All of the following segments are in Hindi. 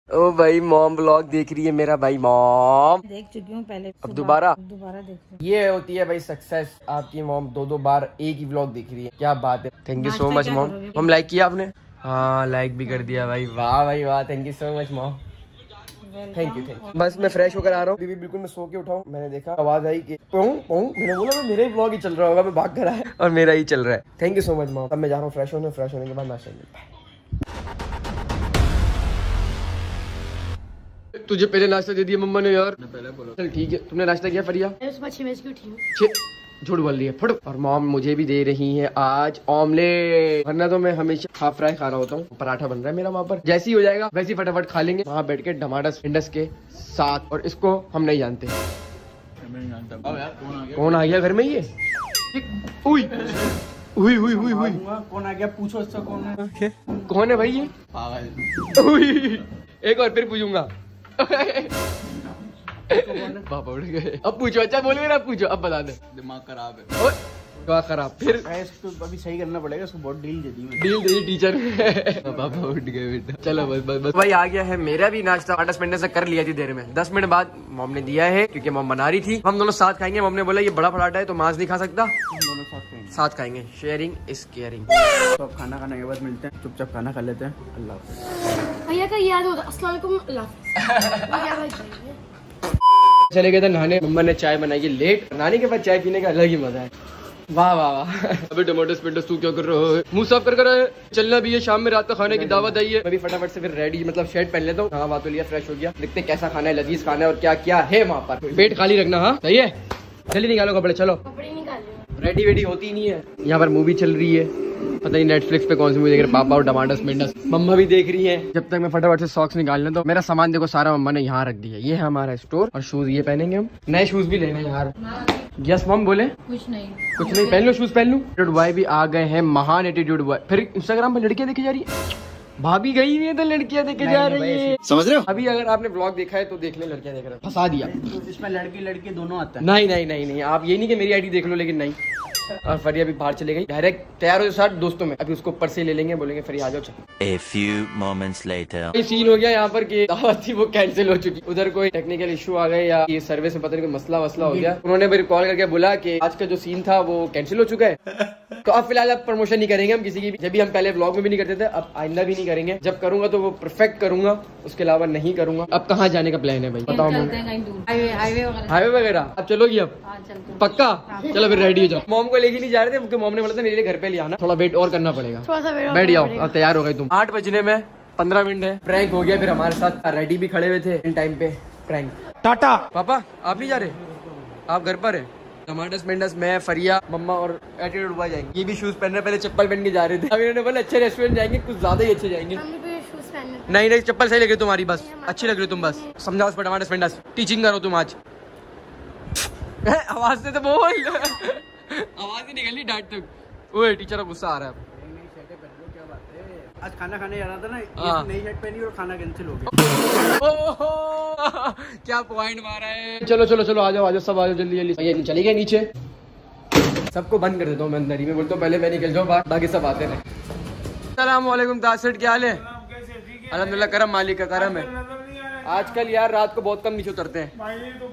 ओ भाई मॉम ब्लॉग देख रही है मेरा भाई। मॉम देख चुकी हूँ पहले, अब दोबारा देख रही हूँ। ये होती है भाई सक्सेस। आपकी मॉम दो बार एक ही व्लॉग देख रही है, क्या बात है। Thank you so much mom. हम लाइक किया आपने? हाँ लाइक भी कर दिया भाई। वाह भाई वाह, thank you so much mom. Thank you. बस मैं फ्रेश होकर आ रहा हूँ। बिल्कुल मैं सो के उठाऊँ, मैंने देखा आवाज आई कि मैंने बोला मेरा ही व्लॉग ही चल रहा होगा, मैं भाग कर आया और मेरा ही चल रहा है। Thank you so much mom. अब मैं जा रहा हूँ फ्रेश होने, फ्रेश होने के बाद नाश्ता करने। तुझे पहले नाश्ता दे दिया मम्मा ने यार। पहले बोलो। चल ठीक है, तुमने नाश्ता किया फरिया? झूठ बोल रही है फट। और मॉम मुझे भी दे रही है आज ऑमलेट, वरना तो मैं हमेशा हाफ फ्राई खा रहा होता हूँ। पराठा बन रहा है मेरा वहाँ पर, जैसे ही हो जाएगा वैसे ही फटाफट खा लेंगे वहाँ बैठ के टमाटर इंडस के साथ। और इसको हम नहीं जानते। कौन आ गया घर में? ये उई हुई हुई हुई हुई। कौन आ गया? पूछो इससे कौन है भाई ये? उई एक और फिर पूछूंगा। पापा उठ गए। अब पूछो। अच्छा बोल ना, पूछो अब बता दे। दिमाग खराब है। क्या खराब? फिर इसको अभी सही करना पड़ेगा। इसको बहुत डील दे दी मैंने। डील दे दी टीचर। पापा उठ गए बेटा। चलो बस भाई आ गया है मेरा भी नाश्ता। 8 मिनट से कर लिया थी देर में। 10 मिनट बाद मॉम ने दिया है क्योंकि मॉम बना रही थी। हम दोनों साथ खाएंगे। मॉम ने बोला ये बड़ा पराठा है तो मांस नहीं खा सकता, हम दोनों साथ खाएंगे। Sharing is caring. तो अब खाना खाने के बाद मिलते हैं, चुपचाप खाना खा लेते हैं। अल्लाह भैया का याद होता। अस्सलाम वालेकुम। चले गए थे नहाने। मम्मा ने चाय बनाई है लेट। नहाने के बाद चाय पीने का अलग ही मजा है। वाह वाह वाह। अभी टमाटर स्पिंडस तू क्या कर रहे हो? मुंह साफ कर चलना भी है। शाम में रात का खाने की दावत आई है। अभी फटाफट से फिर रेडी मतलब शर्ट पहन लेता हूँ। हाँ बात तो लिया, फ्रेश हो गया। देखते कैसा खाना है, लजीज खाना है और क्या क्या है वहाँ पर। पेट खाली रखना। हाँ सही है। जल्दी निकालो कपड़े। चलो रेडी वेडी होती नहीं है। यहाँ पर मूवी चल रही है, पता नहीं नेटफ्लिक्स पे कौन सी मूवी देख रहे। पापा और टमाटर स्पिंडस। मम्मा भी देख रही है। जब तक मैं फटाफट से सॉक्स निकाल लेता हूँ। मेरा सामान देखो सारा मम्मा ने यहाँ रख दिया। ये है हमारा स्टोर। और शूज ये पहनेंगे हम। नए शूज भी लेने यार। यस मम बोले। कुछ नहीं पहन लो, शूज पहन लो। एटीट्यूड बॉय भी आ गए हैं, महान एटीट्यूड बॉय। फिर इंस्टाग्राम पर लड़कियां देखी जा रही है। भाभी गई हुई है तो लड़कियां देखे जा रही है, समझ रहे हो? अभी अगर आपने ब्लॉग देखा है तो देख ले, लड़कियां देख रहे हैं। फंसा दिया। इसमें लड़की दोनों आता है। नहीं आप ये नहीं कि मेरी आईडी देख लो, लेकिन नहीं। और फरिया भी बाहर चले गई डायरेक्ट तैयार हो साथ दोस्तों में। अभी उसको ऊपर से ले लेंगे, बोलेंगे फरिया आ जाओ। A few moments later. ये सीन हो गया यहाँ पर कि दावत थी वो कैंसिल हो चुकी। उधर कोई टेक्निकल इशू आ गए या ये सर्वे से पता नहीं कोई मसला हो गया। उन्होंने मेरे कॉल करके बोला कि आज का जो सीन था वो कैंसिल हो चुका है। तो अब फिलहाल अब प्रमोशन नहीं करेंगे हम किसी की भी। जब भी हम पहले व्लॉग में भी नहीं करते थे, अब आइंदा भी नहीं करेंगे। जब करूंगा तो वो परफेक्ट करूंगा, उसके अलावा नहीं करूंगा। अब कहाँ जाने का प्लान है भाई बताओ? हाईवे वगैरह। अब चलोगी? अब पक्का? चलो फिर रेडी हो जाओ। मॉम को लेके नहीं जा रहे थे, मॉम ने बोला था मेरे लिए घर पे ले आना। थोड़ा वेट और करना पड़ेगा। बैठ जाओ। अब तैयार हो गए तुम। 8 बजने में 15 मिनट है। प्रैंक हो गया फिर हमारे साथ। रेडी भी खड़े हुए थे इन टाइम पे। प्रैंक। टाटा पापा आप नहीं जा रहे? आप घर पर है? टमाटर स्पिंडस, मैं, फरिया, मम्मा और एटीट्यूड बॉय जाएंगे। ये भी शूज पहनने, पहले चप्पल पहन के जा रहे थे। अभी इन्होंने बोला अच्छे रेस्टोरेंट जाएंगे, कुछ ज्यादा ही अच्छे जाएंगे। नहीं चप्पल सही लग रही तुम्हारी, बस अच्छी लग रही तुम। बस समझाओ उसको। टमाटर स्पिंडस टीचिंग करो तुम आज। आवाज से तो बोल। आवाज ही निकल रही डांट तक। ओए टीचर का गुस्सा आ रहा है। आज खाना खाने जा रहा था ना, नई शर्ट पहनी और खाना कैंसिल हो गया। क्या पॉइंट मारा है। चलो आ जाओ सब आ जाओ जल्दी। ये चली गए नीचे। सबको बंद कर देता हूँ मैं अंदर ही। मैं बोलता हूँ पहले मैं निकल जाऊँ बाहर, बाकी सब आते रहे। अस्सलाम वालेकुम तासिर, क्या हाल है? अल्हम्दुलिल्लाह करम मालिक का करम है। आजकल यार रात को बहुत कम नीचे उतरते हैं।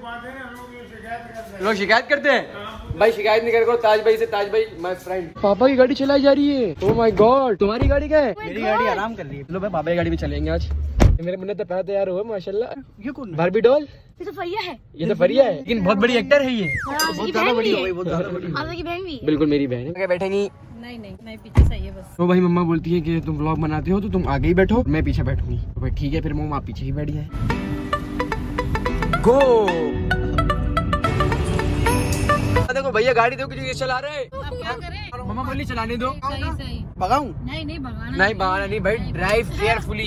लोग शिकायत करते हैं भाई। शिकायत नहीं करेगा ताज भाई से। ताज भाई माय फ्रेंड। पापा की गाड़ी चलाई जा रही है। Oh my god. तुम्हारी गाड़ी क्या है? मेरी गाड़ी आराम कर रही है। लो भाई पापा की गाड़ी में चलेंगे आज। मेरे मुन्ने तो पैदा तैयार हुआ माशाल्लाह। ये कौन? Barbie doll. ये तो फरिया है। ये तो फरिया है, लेकिन बहुत बड़ी एक्टर है ये। बहुत ज्यादा बड़ी हो गई, बहुत ज्यादा बड़ी। आपकी बहन भी? बिल्कुल मेरी बहन है। बैठेंगी? नहीं पीछे सही है बस। तो भाई मम्मा बोलती है कि तुम व्लॉग बनाते हो तो तुम आगे ही बैठो, मैं पीछे बैठूंगी। तो भाई ठीक है फिर मम्मा आप पीछे ही बैठ जाए। गो। देखो भैया गाड़ी दो कि चला रहे हैं। क्या करें? मम्मा बोली चलाने दो। सही। भगाऊं? नहीं भगाना नहीं भाई। Drive carefully.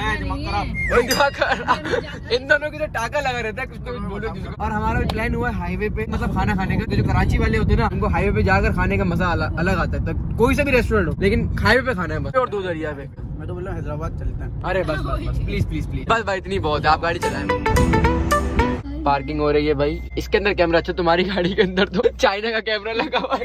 इन दोनों की तो टाका लगा रहता है, कुछ तो कुछ बोलो किसी को। और हमारा प्लान हुआ है हाईवे पे मतलब खाना खाने का। जो कराची वाले होते हैं ना, उनको हाईवे पे जाकर खाने का मजा अलग आता है। तो कोई सा भी रेस्टोरेंट हो, लेकिन हाईवे पे खाना है बस। और 2 दरिया पे। मैं तो बोल रहा हैदराबाद चलते हैं। अरे बस प्लीज बस भाई इतनी बहुत है। आप गाड़ी चलाएं। पार्किंग हो रही है भाई। इसके अंदर कैमरा। अच्छा तुम्हारी गाड़ी के अंदर तो चाइना का कैमरा लगा हुआ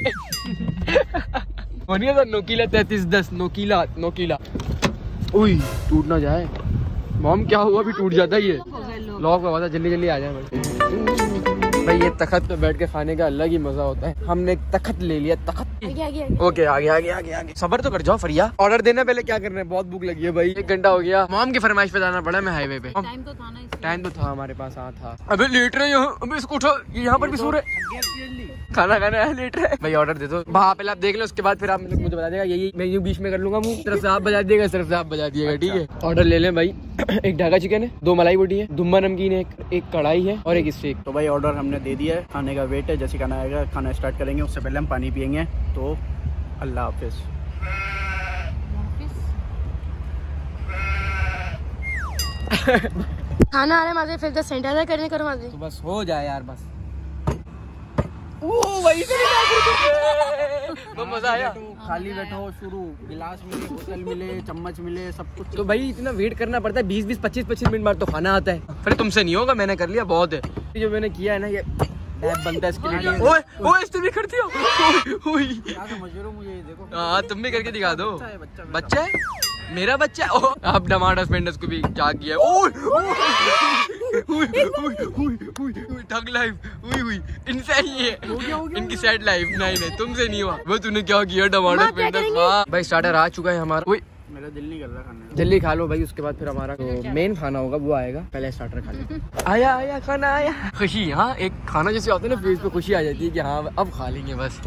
है। नोकीला 3310 नोकीला। उई टूट ना जाए। मॉम क्या हुआ, अभी टूट जाता है ये लॉक हुआ था। जल्दी जल्दी आ जाए भाई। ये तखत पे बैठ के खाने का अलग ही मजा होता है। हमने एक तखत ले लिया, तखत। ओके आगे आगे आगे आगे। सबर तो कर जाओ फरिया, ऑर्डर देना पहले क्या करना है। बहुत भूख लगी है भाई, 1 घंटा हो गया। मॉम की फरमाइश पे जाना पड़ा। मैं हाईवे पे, टाइम तो था हमारे पास। हाँ था। अबे लेट रहे यहाँ, अबे इसको उठो, ये यहाँ पर भी सो रहे। खाना खाना है, लेट रहे भाई। ऑर्डर दे दो वहाँ, पहले आप देख लो, उसके बाद फिर आप मुझे बता देगा। यही मैं यूँ बीच में कर लूंगा मुँह, तरफ से आप बजा दिएगा, तरफ से आप बजा दिएगा। ठीक है, ऑर्डर ले लें भाई। एक ढाका चिकन है, 2 मलाई बोटी है, दुम्बा नमकीन है, एक कढ़ाई है और एक स्टेक। तो भाई ऑर्डर हमने दे दिया है, खाने का वेट है। जैसे खाना आएगा, खाना स्टार्ट करेंगे, उससे पहले हम पानी पियेंगे। तो अल्लाह हाफिज। खाना आ रहा है माजे, फिर तो सैनिटाइजर करने करो माजे। तो बस हो जाए यार, बस। वही तो मजा आया। खाली बैठो, शुरू गिलास मिले, बोतल मिले, चम्मच मिले, सब कुछ। तो भाई इतना वेट करना पड़ता है, 20-20, 25-25 मिनट बाद तो खाना आता है। फिर तुमसे नहीं होगा, मैंने कर लिया, बहुत है जो मैंने किया है ना। ये बनता है इसके लिए। ओए तुम भी करती हो? क्या समझ रहे हो मुझे, देखो। हाँ तुम भी करके दिखा दो। बच्चा है मेरा बच्चा है। अब टमाटर स्पेंडर्स को भी क्या किया। ठग लाइफ इनसे ही है, इनकी सैड लाइफ। नहीं तुमसे नहीं हुआ। वो तूने क्या किया टमाटर स्पेंडर्स। वाह भाई, स्टार्टर आ चुका है हमारा। मेरा दिल नहीं कर रहा खाने। जल्दी खा लो भाई, उसके बाद फिर हमारा तो मेन खाना होगा, वो आएगा। पहले स्टार्टर खा लो। आया खाना आया। खुशी, हाँ एक खाना जैसे होता है ना, फेस पे खुशी आ जाती है कि हाँ अब खा लेंगे बस।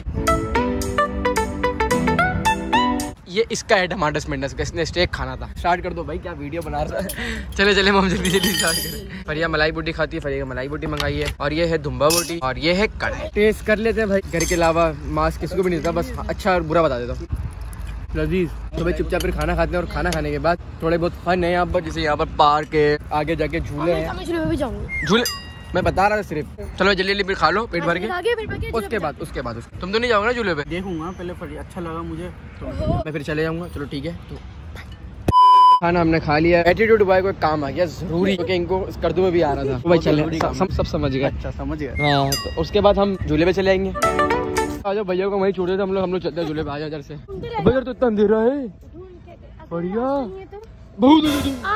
ये इसका है टमाटर स्पेंडर्स का, इसने स्टेक खाना था। स्टार्ट कर दो भाई, क्या वीडियो बना रहा है। चले हम जल्दी स्टार्ट करें। फरिया मलाई बोटी खाती है, फरिया मलाई बोटी मंगाई है। और ये है दुम्बा बोटी और ये है कढ़ाई। टेस्ट कर लेते हैं भाई, घर के अलावा मांस किसी को भी नहीं देता, बस अच्छा और बुरा बता देता हूँ। लजीज। तो भाई चुपचाप फिर खाना खाते हैं, और खाना खाने के बाद थोड़े बहुत फन है यहाँ पर। जैसे यहाँ पर पार्क है, आगे जाके झूले हैं। झूले मैं बता रहा था सिर्फ। चलो जल्दी फिर खा लो पेट भर के। उसके बाद तुम तो नहीं जाओगे ना झूले पे? देखूंगा पहले, अच्छा लगा मुझे तो मैं फिर चले जाऊंगा। चलो ठीक है। तो खाना हमने खा लिया। एटीट्यूड बॉय को एक काम आ गया जरूरी, क्योंकि इनको कर्दू में भी आ रहा था। तो भाई चले, सब समझ गए। अच्छा समझ गए। हाँ, तो उसके बाद हम झूले पे चले आएंगे। आ जाओ, भैया को वहीं छोड़ देते हम लोग चलते हैं झूले पे। आ जाओ इधर से। भैया तो इतना अंधेरा है। बढ़िया बहुत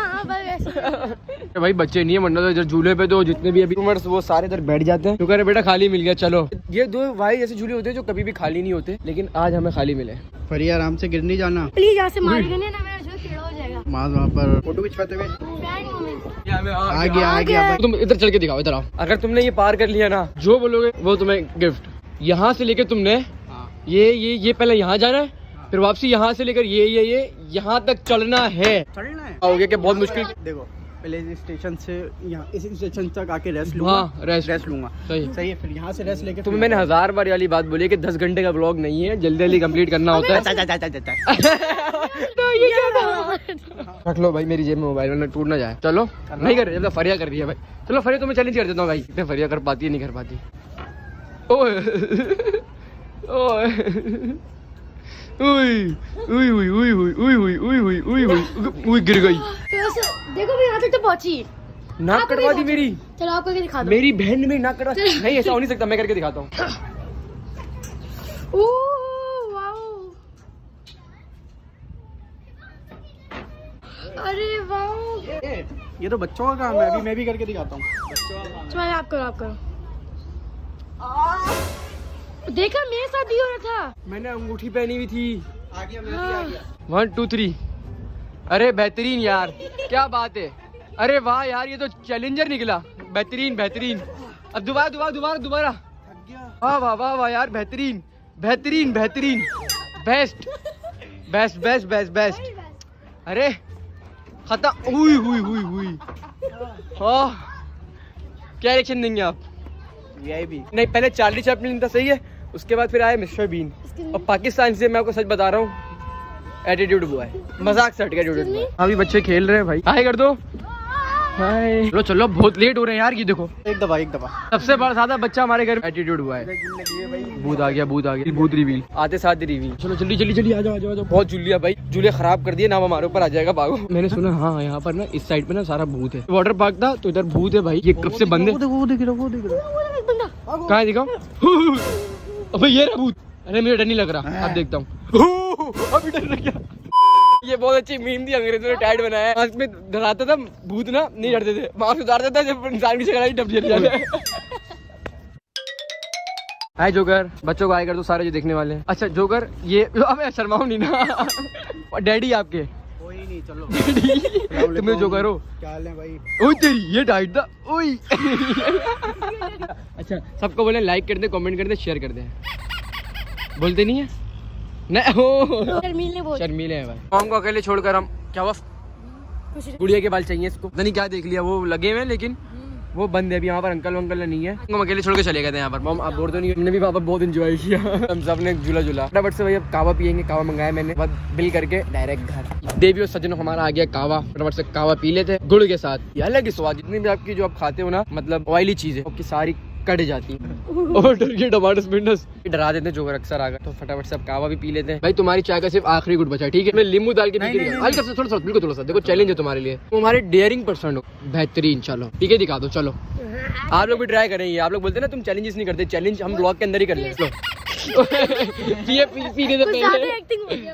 भाई, बच्चे नहीं है वरना तो इधर झूले पे तो जितने भी अभी वो सारे इधर बैठ जाते हैं। तो कह रहे बेटा खाली मिल गया। चलो, ये 2 भाई ऐसे झूले होते हैं जो कभी भी खाली नहीं होते, लेकिन आज हमें खाली मिले। फरिया आराम से गिर नहीं जाना प्लीज, यहाँ से मार देना ना, मेरा जो टेढ़ा हो जाएगा। माज वहाँ पर फोटो खिंचवाते हुए आ गया। तुम इधर चल के दिखाओ, इधर आओ। अगर तुमने ये पार कर लिया ना, जो बोलोगे वो तुम्हें गिफ्ट। यहाँ से लेकर तुमने ये पहले यहाँ जाना है, फिर वापसी यहाँ से लेकर ये यहाँ तक चलना है। आओगे क्या बहुत मुश्किल। देखो पहले इस स्टेशन से यहाँ इस स्टेशन तक आके रेस्ट लूंगा। हाँ, रेस्ट लूंगा। सही है। फिर यहाँ से रेस्ट लेके तुम्हें मैंने 1000 बार वाली बात बोली कि 10 घंटे का व्लॉग नहीं है, जल्दी कंप्लीट करना होता है। रख लो भाई मेरी जेब में मोबाइल, वरना टूट ना जाए। चलो नहीं कर रहे, फरिया कर रही है भाई। चलो फरिया तुम्हें चैलेंज कर देता हूँ भाई, इतने फरिया कर पाती है नहीं कर पाती। गिर गई। देखो मैं यहाँ तक तो पहुँची। नाक कटवा दी मेरी। चलो आप करके दिखा दो। मेरी बहन ने मेरी नाक कटवा। नहीं ऐसा हो नहीं सकता, मैं करके दिखाता हूँ। अरे वाह, ये तो बच्चों का काम है। अभी मैं भी करके दिखाता हूँ। चलो आप करो। देखा मेरे साथ ही हो रहा था। मैंने अंगूठी पहनी हुई थी। आ गया, मैं भी आ गया। 1 2 3। अरे बेहतरीन यार, क्या बात है। अरे वाह यार, ये तो चैलेंजर निकला। बेहतरीन। अब दोबारा। वाह यार, बेहतरीन। बेस्ट। अरे खत्म। हुई। क्या रिएक्शन देंगे आप? VIP नहीं, पहले चार्ली चैपलिन था, सही है। उसके बाद फिर आया मिस्टर बीन। और पाकिस्तान से मैं आपको सच बता रहा हूँ, एटीट्यूड बॉय। मजाक से हट गया एटीट्यूड बॉय। अभी बच्चे खेल रहे हैं भाई, हाय कर दो। हाय। चलो बहुत लेट हो रहे हैं यार। ये देखो एक दफा सबसे बड़ा ज्यादा बच्चा हमारे घर में एटीट्यूड बॉय। भूत आ गया। भूत रिवील आते साथ रिवील। चलो जल्दी आ जाओ। बहुत झूलिया भाई, झूले खराब कर दिए ना, हमारे ऊपर आ जाएगा, भागो। मैंने सुना हाँ यहाँ पर ना इस साइड पे ना सारा भूत है। वाटर पार्क था तो इधर भूत है भाई। ये कब से बंद है? वो दिख रहा। कहाँ दिखाओ? अबे ये रहा भूत। अरे मुझे डर नहीं लग रहा, अब देखता हूँ। अभी डर लग गया। ये बहुत अच्छी मीम थी, अंग्रेजों ने टैट बनाया है। मास्क में डराता था भूत ना, नहीं डरते थे, मास्क उतारता था जब इंसान की शक्ल डब जाए। हाय जोकर, बच्चों को हाय कर दो सारे जो देखने वाले हैं। अच्छा जोकर ये अबे शर्माओ नहीं ना। डैडी आपके कोई नहीं, चलो तुम जोकर हो। क्या हाल है भाई? ओए तेरी ये डाइट था ओए। अच्छा सबको बोले लाइक कर दे, कमेंट कर दे, शेयर कर दे। बोलते नहीं है नहीं हो शर्मीले हैं भाई। मॉम को अकेले छोड़कर हम क्या हुआ? गुड़िया के बाल चाहिए इसको, नहीं क्या देख लिया वो लगे हुए लेकिन वो बंद है अभी। यहाँ पर अंकल नहीं है, हम अकेले छोड़ के चले गए थे यहाँ पर। मॉम आप बोर तो नहीं? हमने भी वहाँ पर बहुत एंजॉय किया। हम सब ने झूला फटाफट से भाई अब कावा पियेंगे। कावा मंगाया मैंने, बस बिल करके डायरेक्ट घर। देवी और सज्जनों हमारा आ गया कावा, फटाफट से कावा पी लेते हैं गुड़ के साथ। ये अलग ही स्वाद, जितनी भी आपकी जो आप खाते हो ना मतलब ऑयली चीजें आपकी सारी कट जाती है। और डर के टमाटर स्पिनस डरा देते हैं जो अक्सर आ गए। तो फटाफट से अब कावा भी पी लेते हैं। भाई तुम्हारी चाय का सिर्फ आखिरी गुट बचा, ठीक है? मैं नींबू डाल के पी हल्का सा थोड़ा सा, बिल्कुल थोड़ा सा। देखो चैलेंज है तुम्हारे लिए, तुम हमारे डेयरिंग पर्सन हो। बेहतरीन, चलो ठीक है दिखा दो। चलो आप लोग भी ट्राई करेंगे। आप लोग बोलते ना तुम चैलेंजेस नहीं करते, चैलेंज हम ब्लॉग के अंदर ही कर लें। पीने से पहले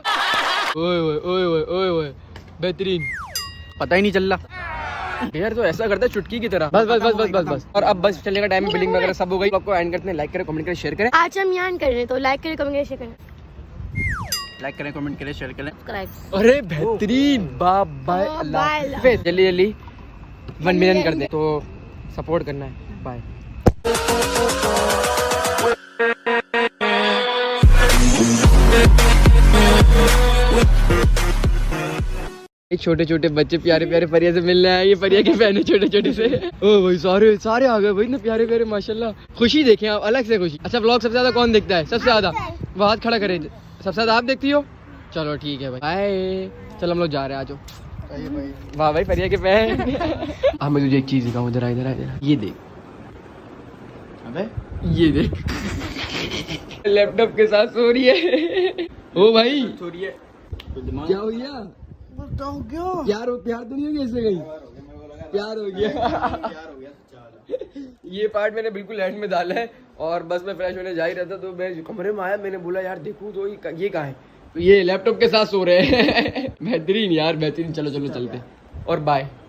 ओए बेहतरीन, पता ही नहीं चल रहा यार। तो ऐसा करता है चुटकी की तरह। बस। और अब बस चलने का टाइम, बिलिंग वगैरह सब हो गई। आपको एंड करते हैं, लाइक करें, कमेंट करें, शेयर करें। आज हम यहाँ कर रहे हैं तो लाइक करें, कमेंट करें, शेयर करें। लाइक करें, कमेंट करें, शेयर करें। अरे बेहतरीन, बाय अल्लाह। जल्दी 1 मिलियन कर दे तो सपोर्ट करना है। बाय। छोटे छोटे बच्चे प्यारे प्यारे परिया से मिलने आए। ये परिया के फैन है छोटे छोटे से। ओ भाई सारे आ गए भाई ना, प्यारे प्यारे माशाल्लाह। खुशी देखें आप, अलग से खुशी। अच्छा व्लॉग सबसे ज्यादा कौन देखता है? सबसे ज्यादा वो हाथ खड़ा करे। सबसे ज्यादा आप देखती हो? चलो ठीक है भाई, बाय। चलो हम लोग जा रहे हैं, आ जाओ। वाह भाई परिया के फैन। अब मैं तुझे एक चीज दिखाऊं, इधर इधर ये देख। अबे ये देख लैपटॉप के साथ सो रही है। ओ भाई छोड़िए, क्या हो गया? प्यार तो नहीं होगी इससे कहीं? प्यार हो गया। ये पार्ट मैंने बिल्कुल एंड में डाला है। और बस मैं फ्रेश होने जा ही रहा था तो मैं कमरे में आया, मैंने बोला यार देखूं तो ये कहाँ है? तो ये लैपटॉप के साथ सो रहे हैं। बेहतरीन यार बेहतरीन। चलो चलते और बाय।